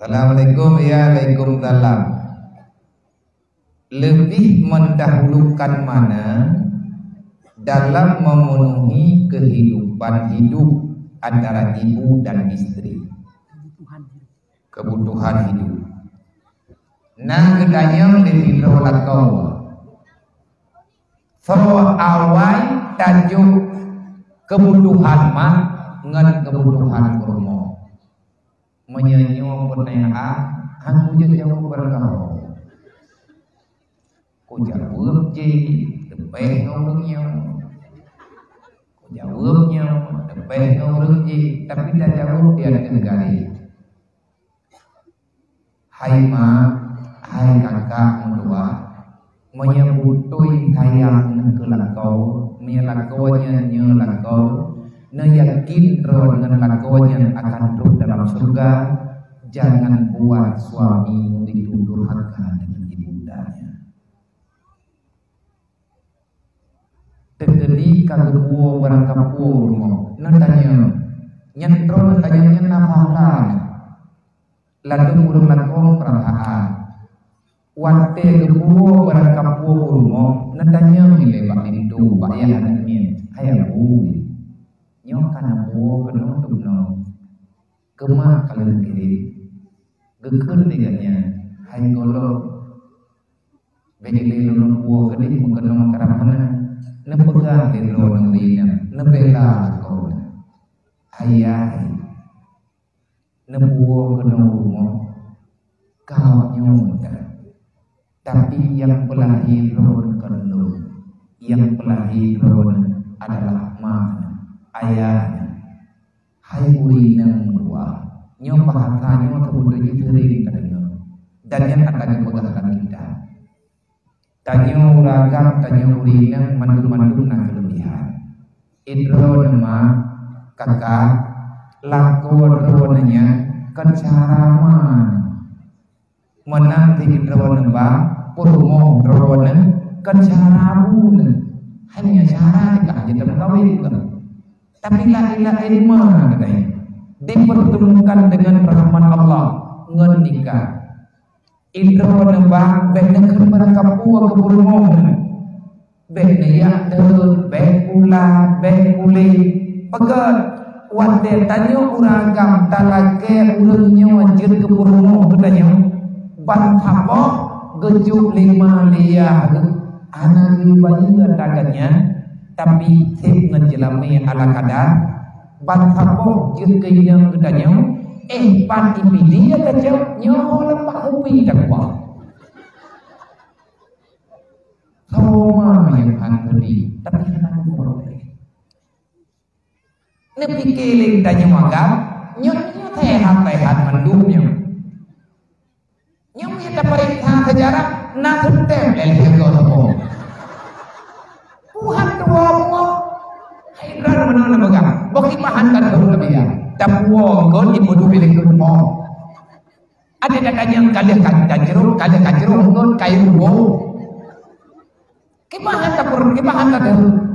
Assalamualaikum, ya Waalaikumsalam. Lebih mendahulukan mana dalam memenuhi kehidupan hidup antara ibu dan istri? Kebutuhan hidup. Nah, gedanya lebih rolakau. So awal tajuk kebutuhan mah ngan kebutuhan kurma. Menyanyi penea aku je jauh berkau. Ku jawab je debeh ngomongnya. Ku jawabnya debeh ngomong je tapi dah jawab dia tenggari. Hai ma, hai kakak mendua, menyebutui sayang ke lakau, menyelakonya nyelakau. Na yakin roh dengan lakonya akan terus dalam surga. Jangan buat suami itu durhaka dengan ibundanya. Terjadi kagua berangkapur natanya nyentro natanya nafahlan lalu murung lakong perasaan wate gebuo berangkapur natanya milebak itu bayan min hayabu nyok kana buo kena tubno kema kalian kiri gekun diganya hai golo begile lulung buo gede mengkenong karamana nepegang di lo nurinya nebela kau ayah nebuo kenong rumo kau nyong tapi yang pelahir ron kenong yang pelahir ron adalah mana ayah hai uri nang dua nyong bahasa nyong terbunuh jitering tadinya dan yang akan dipegangkan kita tanyo ragam tanyo uri nang mandu-mandu nang kelebihan idro nama kakak lakon ronanya kencaraman menang di idro nama purmo ronan kencaramun hanya cara tidak jadi kawin bukan. Tapi la ilaha illallah katanya dipertemukan dengan rahmat Allah ngendika indro nembang benekeun barakapua keburmohon bene ya deun be pula be kuli pegat wate tanyo uragam talake urang nyawa jeun keburmoh katanya bantapo gejuk 5 liah anak bayi taganya tapi sip ngejelami ala kadar bantapo jeun keuyang katanya pan ipidi ya kacau nyawa lemak upi dakwa sama yang antri tapi kan boleh nepi keling tanya magam nyonya tehat mendumnya nyonya kita periksa sejarah nasem lelego sopo Tuhan tuwa hairan menona bagang boki pahan kan dulu lebih ya tapuo kon ibu pilih rumah ada kakaknya kalian kajeruk kon kayu wo kipahan tak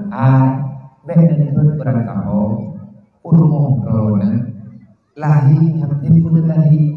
bener berangkau urmo rona lahi hamtin pun lahi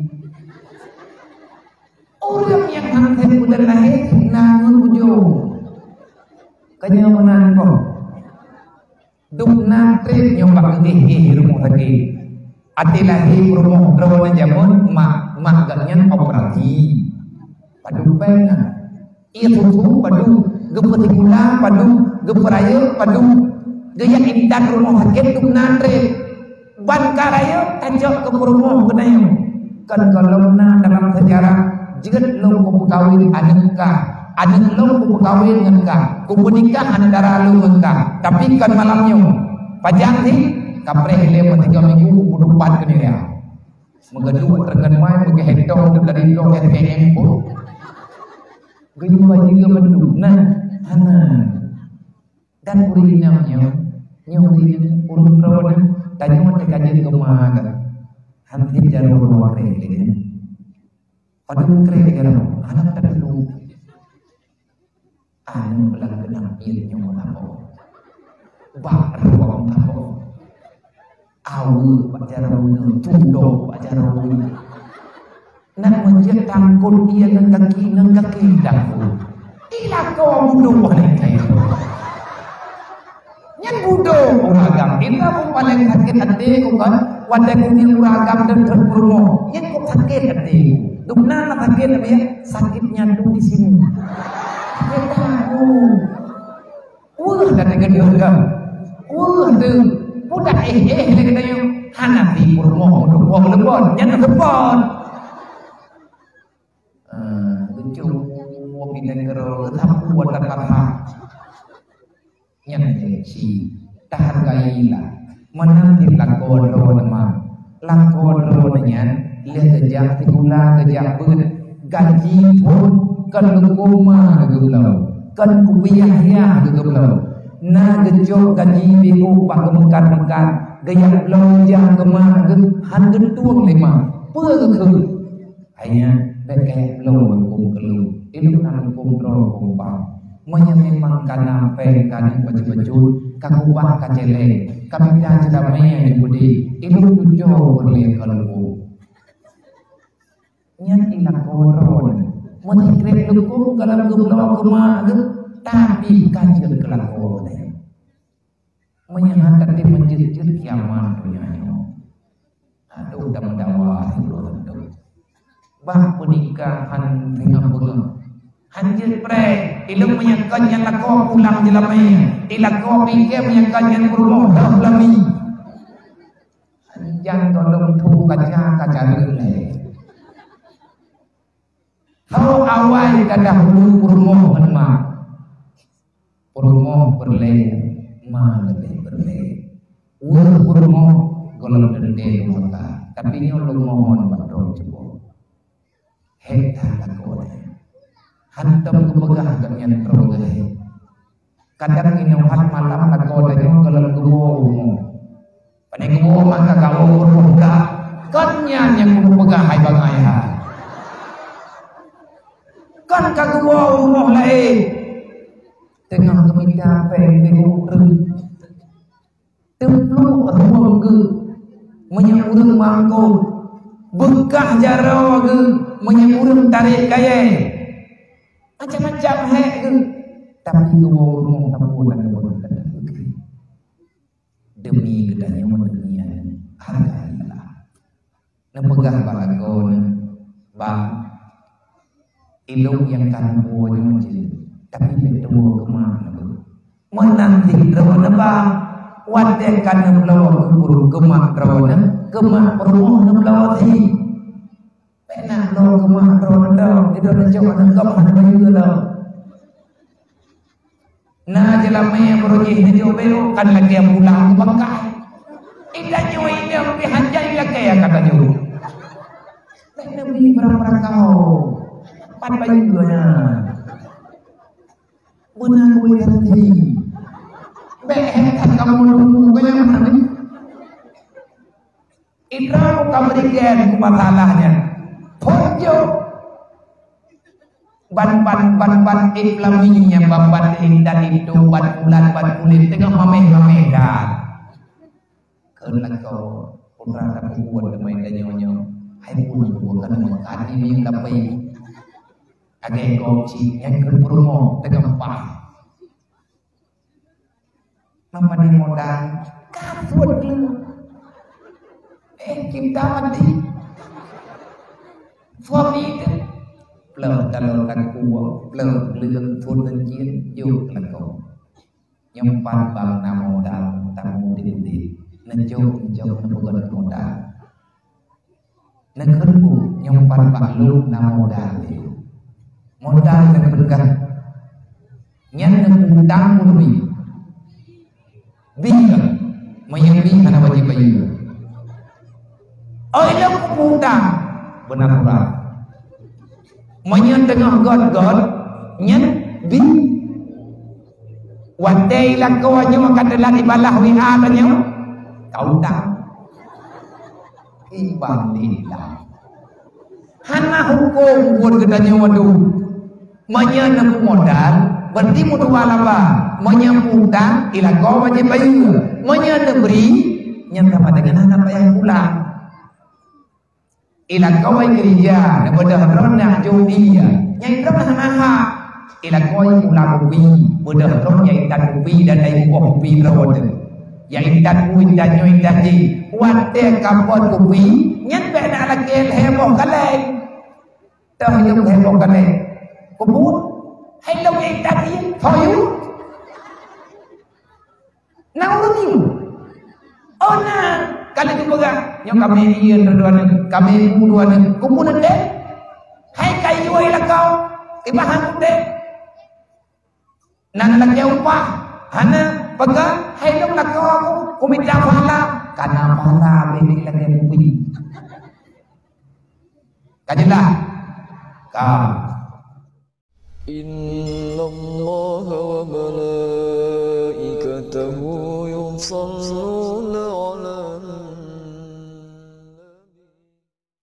orang yang hamtin pun lahi nangun ujung kenyamanan kok duk nantri nyoba ini rumah lagi atilahi rumah rona jamun mak ganyan operasi padu pengen iya tutu padu gepeti gula padu geperaya padu gaya intan rumah sakit duk nantri ban karaya tajok ke rumah gedayo kan kalau dalam sejarah jika lo mau kawin ada lo mau kawin ngengkang ku menikah antara lo ngengkang tapi kan malamnya pajang sih kapreh le 3 minggu ku depan ke dia mengedu tergen mai menghetong dari lo SPM pun gaya juga mendu nah hana dan urinamnya nyurin urun rawan tanya mata kajian kemaga hampir jarum luar ini aduh keren anak tak dulu anak belang benang ilnya mau bah ruang tahu awu pacaran tundo pacaran nak menjelang kon dia dengan kaki dah. Ila kau bunuh orang kaya. Yang bunuh orang agam. Kita pun paling sakit hati kan. Wadah kuning orang agam dan terpurmo. Yang kau sakit hati. Dukna nak sakit apa ya? Sakitnya tu di sini. Kita dah dengan dia agam. Tu budak lagi kita yang hanapi purmo untuk buang lepon. Yang lepon. Bila negara tetap buat kata yang si tahargailah menanti lakon rohnya lihat kejap tigulah kejap ber gaji pun kan koma gegelau kan kupiah gegelau na gejok gaji biru pak mekar gaya lonjang kemah han gentuang lima perkeu hanya kayak belum kelu itu kan kontrol kumpang memang karena pengkan baju-baju kakubah kacele kami dah ceramai yang budi itu tujuh berlihat kalau nyat ilang koron mengikrek lukum kalau gumlawa kemah tapi kajian kelakon menyenangkan di menjejit kiamat punya aduh dah mendawa bah pernikahan dengan bunga hanjir pre ilmu menyangkan yang lakau pulang jelamai ilakau pikir menyangkan yang berumur lami hanjang tolong tu kaca relai kalau awal dah hulu berumur menma berumur berlai ma lebih berlai berumur golong dende mata tapi ini Allah mohon badro coba hektar lakau hantam kepegah ganyan terogeh kadang ini hat malam lakau dayo kalau gumo pada gumo maka kamu berbuka kanyan yang kepegah hai bangai ha kan kagumo umoh lain tengah kemita pengu templu ruang ge menyurung mangko bekah jaro ge menyurung tarik kaya macam-macam hek ke tapi ngomong tampulan demi gedanya demian hargailah nepegah balakon bang ilung yang kan punya macam tapi betul kemana menanti rawana bang wadek kan melawan keburu kemak rawana kemak permoh melawan enak lo kemah ronda itu ada jauh nangkap ada banyak lo nah jelamnya berujih hijau belok kan lagi yang pulang ke Mekah indah nyawa ini yang dihanjai lagi ya kata jauh Nabi berapa kau pan bayi duanya benar gue ganti behekat kamu nunggu gue yang mana nih Indra kamu berikan masalahnya Ponjo ban islaminya ban dan itu ban kulit tengah mameh dah kena kau putra buat main danyo hai pun bukan makan ini yang dapat agak koci yang berpromo tengah pah nama di modal kafut kita mati suami itu belum talurkan kuah belum lương thôn lên chiến dục là cậu nhông pan bằng nam mô đàm tam mô đi nên chung nó bukan modal nên khấn phụ nhông pan bằng luôn nam mô đàm modal yang berkah nyan utang pun bingung menyambi anak wajib bayu oh ini utang benar-benar menyen tengah god nyen bi wadai lakau aja makan dalam ibalah WA tanya kau tak ibang lillah hana hukum buat gedanya waduh menyen modal berarti mutual apa menyen utang ilakau wajib bayu menyen beri nyata dengan anak yang pulang ila koi gereja bodoh rona jodi nyai rona hanaha ila koi mula kopi bodoh rona nyai dan kopi dan ai kopi rona nyai dan kui dan nyoi dan ji wate kampon kopi nyen be na la kel hebo kale tao yung hebo kale kubut hay lo nyai dan ji for you now ni ona kalau jumpa kan yang kami ian dua ni kami dua ni kumpulan deh hai kayu ilah kau tibahan deh nan lagi upah hana pegang hai dong lah kau aku minta pahala karena pahala beli lagi bui kajilah kau Inna Allah wa malaikatahu yusalluna